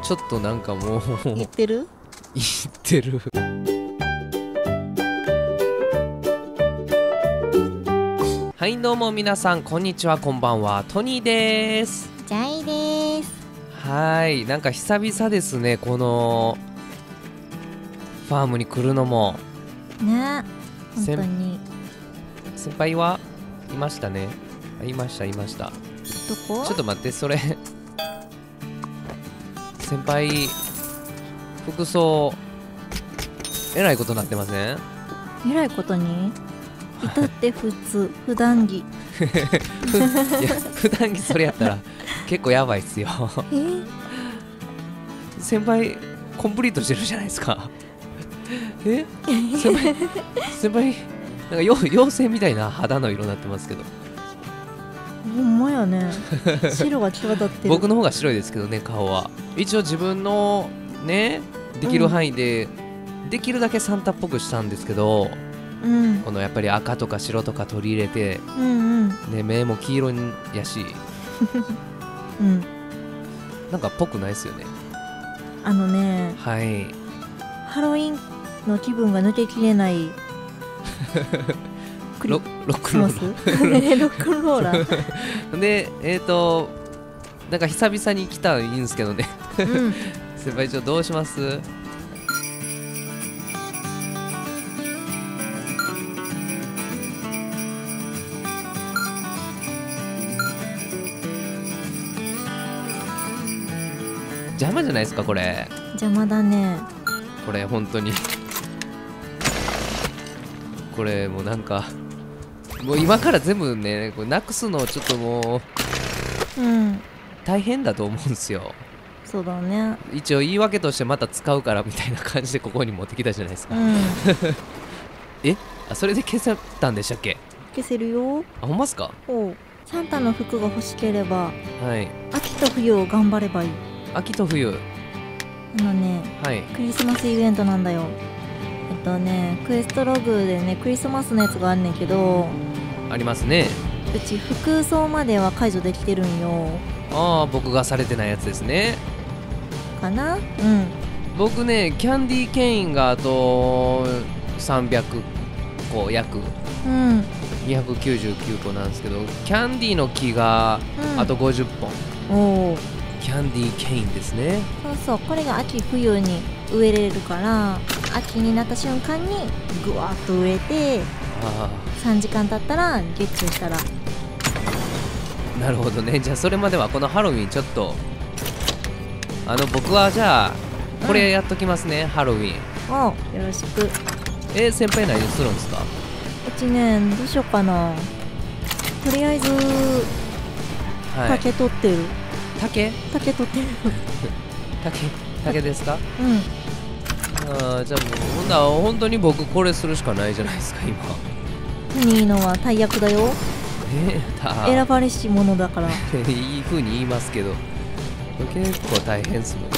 ちょっとなんかもう言ってる？ 言ってる。はいどうも皆さんこんにちはこんばんは、トニーです。 ジャイです。 はい、なんか久々ですね、このファームに来るのもね、本当に。 先輩はいましたね。いました。 どこ？ ちょっと待って、それ先輩服装えらいことなってません？ えらいことに？至って普通、普段着。 いや普段着それやったら結構やばいっすよ。先輩コンプリートしてるじゃないですか。先輩なんか妖精みたいな肌の色になってますけど。 ほんまやね。白が際立ってる。 僕の方が白いですけどね、顔は。一応自分のねできる範囲で、できるだけサンタっぽくしたんですけど、このやっぱり赤とか白とか取り入れて、ね、目も黄色やし、なんかっぽくないですよね。 あのね、 はい。 ハロウィンの気分が抜けきれないロックンローロックンローラーで、なんか久々に来たらいいんですけどね。先輩どうします？邪魔じゃないですかこれ。 邪魔だね。 これ本当にこれもうなんかもう今から全部ねこれなくすのちょっともう大変だと思うんですよ。 そうだね。 一応言い訳としてまた使うからみたいな感じでここに持ってきたじゃないですか。それで消せたんでしたっけ？ 消せるよ。 ほんまっすか？ サンタの服が欲しければ、 はい、 秋と冬を頑張ればいい。 秋と冬、 はい、 クリスマスイベントなんだよ。クエストログでねクリスマスのやつがあんねんけど、 ありますね。 うち服装までは解除できてるんよ。 僕がされてないやつですね。 かな？ 僕ねキャンディーケインがあと300個約、299個なんですけど、キャンディーの木があと50本、キャンディーケインですね。 そう、これが秋冬に植えれるから、秋になった瞬間にぐわっと植えて、3時間経ったらゲッチュしたら。 なるほどね。じゃあそれまではこのハロウィンちょっと僕はじゃあこれやっときますね、ハロウィン。 よろしく。 先輩何するんですか？ うちねどうしようかな。とりあえず竹取ってる。竹取ってる。 竹ですか？じゃあもうほんなら本当に僕これするしかないじゃないですか今。 トニーのは大役だよ。選ばれし者だからいい風に言いますけど結構大変っすもんね。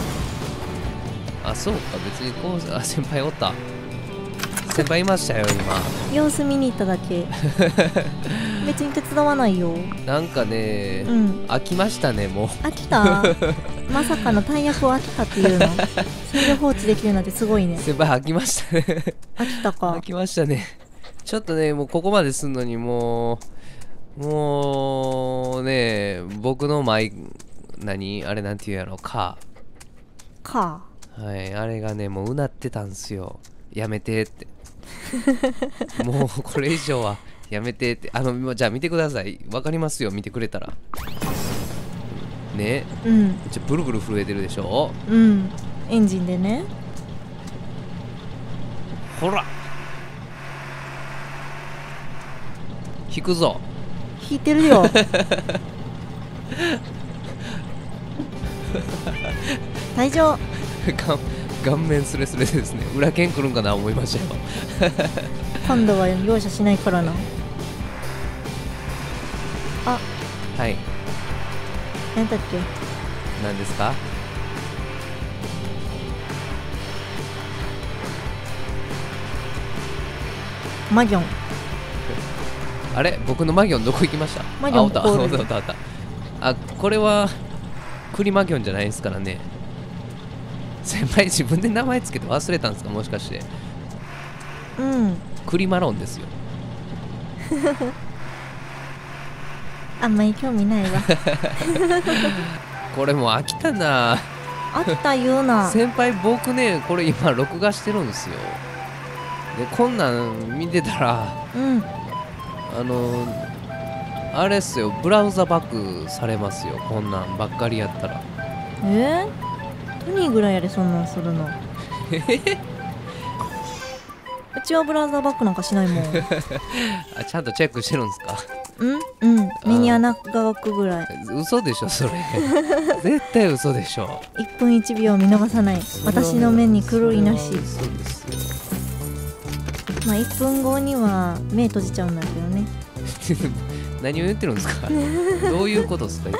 そうか、別にこう先輩おった。先輩いましたよ今。 様子見に行っただけ。別に手伝わないよ。 なんかね、飽きましたねもう。 飽きた？まさかの大役を飽きたっていうの？それで放置できるなんてすごいね。 先輩飽きましたね。 飽きたか。 飽きましたね。ちょっとねもうここまですんのにもうね僕のあれなんていうやろ、はい、あれがねもううなってたんすよ。やめてってもうこれ以上はやめてって。じゃあ見てください。わかりますよ見てくれたらね。ブルブル震えてるでしょ。 エンジンでね。 ほら引くぞ。 引いてるよ。大丈夫。 顔面スレスレですね。裏剣来るんかな思いましたよ。 今度は容赦しないからな。 はい。 何だっけ？ 何ですか？ マギョン。 あれ僕のマギョンどこ行きました？ マギョンあ、おった。これは栗マギョンじゃないですからね。 先輩自分で名前つけて忘れたんですか、もしかして。 うん。 クリマロンですよ。 あんまり興味ないわ。 これもう飽きたな。 飽きたような。 先輩僕ねこれ今録画してるんですよ。でこんなん見てたら、 うん、 あれっすよ、ブラウザバックされますよ、こんなんばっかりやったら。 トニーぐらいやでそんなんするの。うちはブラウザバックなんかしないもん。 あ、ちゃんとチェックしてるんですか。 うん、目に穴が開くぐらい。 嘘でしょそれ。絶対嘘でしょ。 1分1秒見逃さない、私の目に狂いなし。 そうですよ。 まあ1分後には目閉じちゃうんだけどね。 何を言ってるんですか。どういうことですか一体。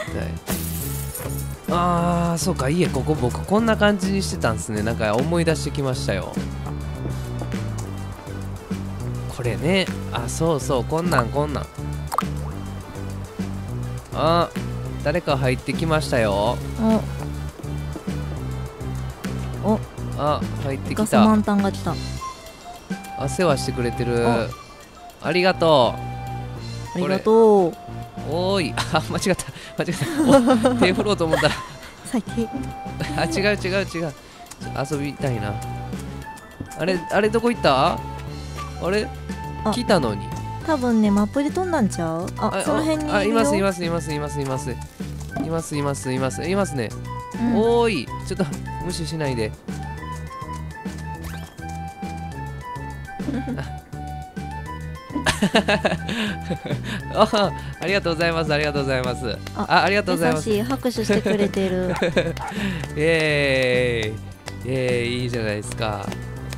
あーそうか、いえここ僕こんな感じにしてたんですね。なんか思い出してきましたよ。これね、あ、そうそう、こんなん。あ、誰か入ってきましたよ。あ、入ってきた。 ガス満タンが来た。 あ、世話してくれてる。ありがとう。ありがとう。 おーい、あ、間違った。手振ろうと思ったら。 最低。 あ、違う。遊びたいな。あれどこ行った？あれ？来たのに。 多分ね、マップで飛んだんちゃう？あ、その辺にいるよ。 いますね。おーい、ちょっと無視しないで。ありがとうございます。ありがとうございます。優しい拍手してくれてる。 イエーイ、いいじゃないですか。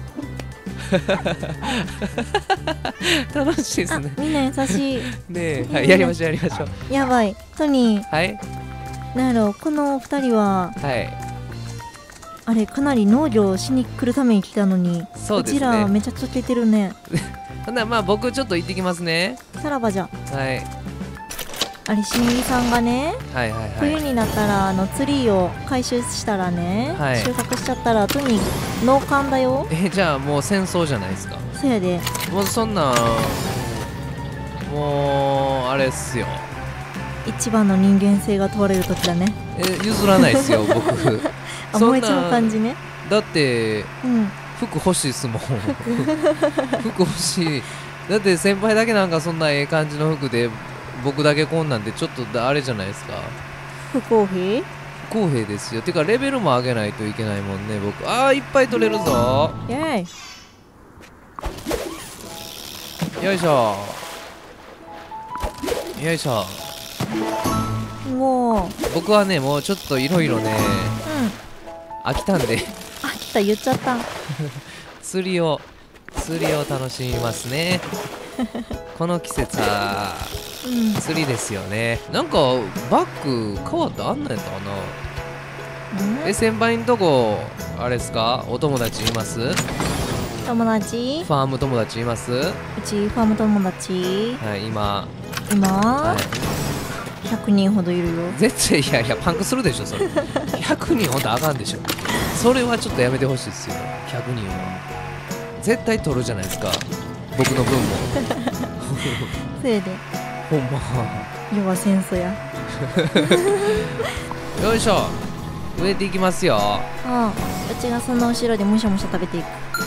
楽しいですね。 みんな優しい。 ねえ、やりましょう。 やばい、トニー。 はい。 なんやろ、この2人は。 はい。 あれ、かなり農業しに来るために来たのに。 そうですね。 うちらめちゃくちゃ出てるね。 ほんならまあ僕ちょっと行ってきますね。 さらばじゃ。 はい。 あれ、しみりさんがね、冬になったらツリーを回収したらね、収穫しちゃったらトニー農館だよ。 じゃあもう戦争じゃないですか。 そうやで。 もうそんなもうあれっすよ、 一番の人間性が問われる時だね。 譲らないっすよ僕。 あ、燃えちゃう感じね。 だって、服欲しいっすもん。服欲しい。だって先輩だけなんかそんなええ感じの服で、僕だけこんなんでちょっとあれじゃないですか。 不公平ですよ。てかレベルも上げないといけないもんね僕。いっぱい取れるぞ。 イエイ、よいしょ。 もう僕はね、もうちょっといろいろね、飽きたんで。 飽きた言っちゃった。 釣りを楽しみますね。この季節は釣りですよね。なんかバッグ変わったあんなんやったかな。先輩んとこあれですか、お友達います？ 友達？ ファーム友達います？うちファーム友達、 はい、今、 100人ほどいるよ。 絶対いやパンクするでしょそれ。100人ほんとあかんでしょ。それはちょっとやめてほしいですよ。100人は絶対取るじゃないですか、僕の分も。 それでほんま要は戦争や。 よいしょ、植えていきますよ。 うちがその後ろでむしゃむしゃ食べていく。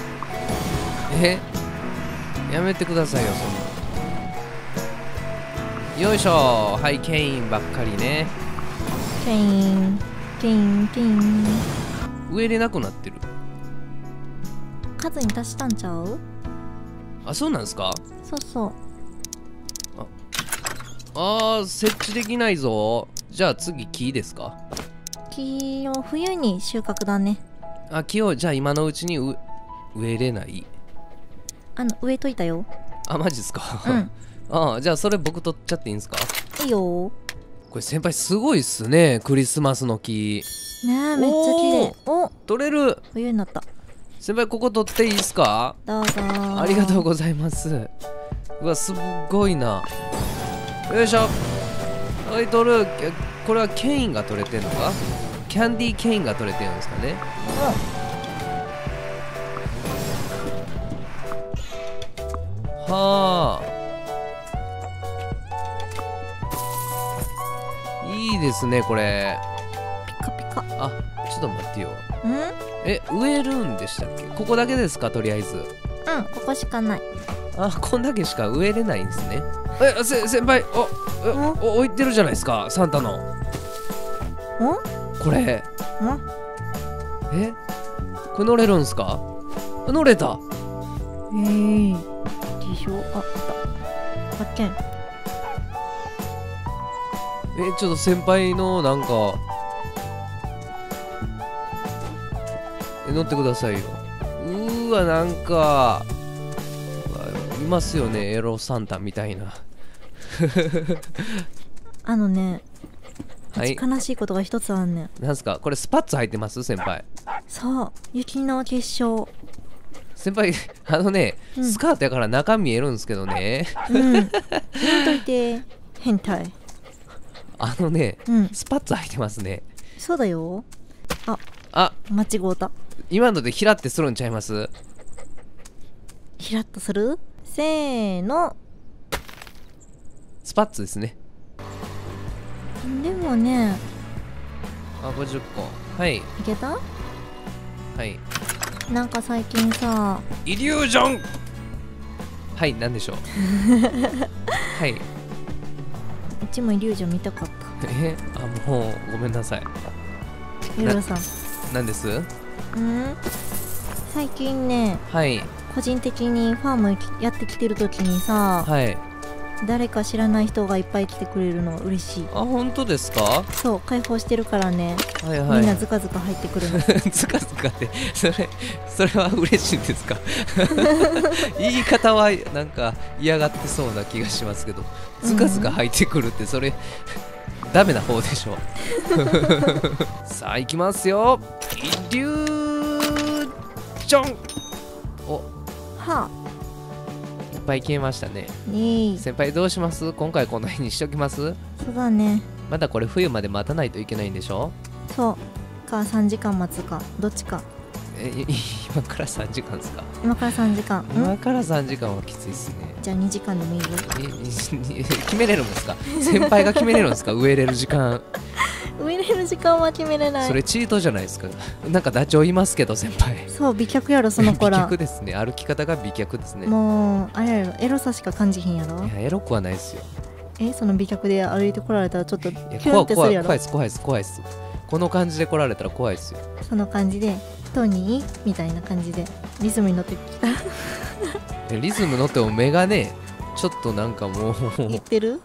やめてくださいよそんな。よいしょ。はい、ケインばっかりね。 ケイン植えれなくなってる。 数に足したんちゃう？ あ、そうなんですか。 そう。 設置できないぞ。じゃあ次木ですか。 木を冬に収穫だね。 木をじゃあ今のうちに植えれない？ 植えといたよ。 マジっすか。じゃあそれ僕取っちゃっていいんですか。 いいよ。これ先輩すごいっすね、クリスマスの木ね。めっちゃ綺麗。 取れる。 冬になった。 先輩ここ取っていいですか。 どうぞ。 ありがとうございます。うわ、すごいな。よいしょ。はい、取る。これはケインが取れてんのか。 キャンディーケインが取れてるんですかね。はあ、いいですねこれ。 ピカピカ。 あ、ちょっと待ってよ。 ん？ 植えるんでしたっけ？ここだけですか、とりあえず。 うん、ここしかない。 あ、こんだけしか植えれないんですね。先輩、置いてるじゃないですか、サンタの。これ。これ乗れるんすか？乗れた。 でしょ。あった。発見。 ちょっと先輩のなんか乗ってくださいよ。なんかいますよね、エロサンタみたいな。 はい、悲しいことが一つあんねん。 なんすかこれ？スパッツ履いてます先輩？ そう、雪の結晶。 先輩スカートやから中見えるんですけどね。 言っといて変態。 スパッツ履いてますね。 そうだよ。あ、間違うた。 今のでヒラってするんちゃいます？ ヒラッとする？せーの。 スパッツですね。 でもね。 50個。はい。 いけた？ はい。 なんか最近さ、 イリュージョン。はい、なんでしょう。はい。 うちもイリュージョン見たかった。 もうごめんなさい。 ゆるさん。 なんです？ 最近ね、 はい。 個人的にファームやってきてる時にさ、 はい。 誰か知らない人がいっぱい来てくれるの嬉しい。 本当ですか？ そう、開放してるからね。 はいはい。 みんなズカズカ入ってくるの。 ズカズカってそれは嬉しいんですか？言い方はなんか嫌がってそうな気がしますけど、ズカズカ入ってくるってそれダメな方でしょ。さあ行きますよ。イリュージョン。いっぱい消えましたね。先輩どうします？今回この辺にしときます？ そうだね。 まだこれ冬まで待たないといけないんでしょ？ そうか、3時間待つかどっちか。 今から3時間ですか？ 今から3時間。 今から3時間はきついっすね。 じゃあ2時間でもいいよ。 決めれるんですか？先輩が決めれるんですか？植えれる時間。 植えれる時間は決めれない。 それチートじゃないですか。なんかダチョウいますけど先輩。 そう、美脚やろその子ら。 美脚ですね。歩き方が美脚ですね。 もうあれやろ、エロさしか感じひんやろ。 いや、エロくはないですよ。 その美脚で歩いてこられたらちょっとキュンってするやろ。 怖いです。この感じで来られたら怖いですよ。 その感じでトニーみたいな感じでリズムに乗ってきた。リズム乗っても目がね、ちょっとなんかもう言ってる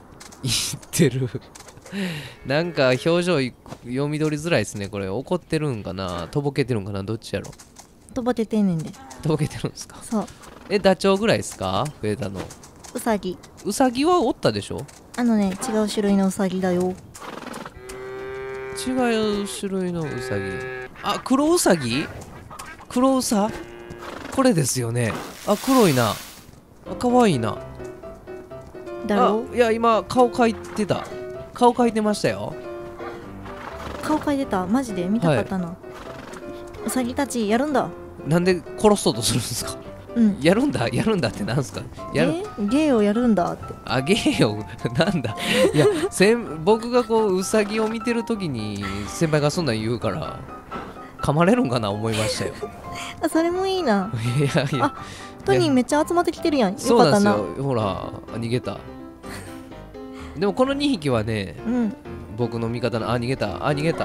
なんか表情読み取りづらいですね。これ怒ってるんかな、とぼけてるんかな、どっちやろ。 とぼけてんねんで。 とぼけてるんですか？ そう。 ダチョウぐらいですか？増えたの。 ウサギはおったでしょ？ 違う種類のウサギだよ。 違う種類のウサギ。黒ウサギ？黒ウサ？これですよね。黒いな。かわいいな。 だろ？ いや、今顔描いてた。顔描いてましたよ。 顔描いてた？マジで見たかったな。ウサギたちやるんだ。 なんで殺そうとするんですか？やるんだってなんすか？ ゲーをやるんだって。 ゲーをなんだ。いや、僕がこうウサギを見てるときに先輩がそんなん言うから噛まれるんかな思いましたよ。 それもいいな。 いやトニーめっちゃ集まってきてるやん。よそうかったな。 なんですよ。ほら逃げた。でもこの2匹はね、僕の味方の逃げた。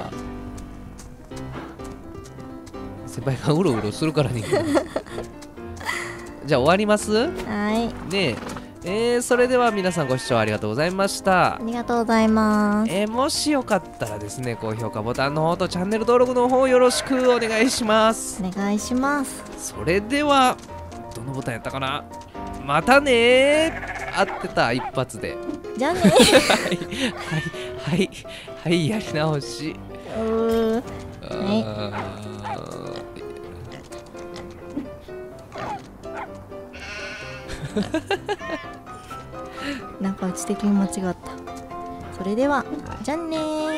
先輩がうろうろするから逃げた。じゃあ終わります？ はい。 ねそれでは皆さんご視聴ありがとうございました。 ありがとうございます。 もしよかったらですね、高評価ボタンの方とチャンネル登録の方よろしくお願いします。 お願いします。 それではどのボタンやったかな。またね合ってた、一発で。 じゃあね。 はいやり直し。 なんかうち的に間違った。それではじゃあねー。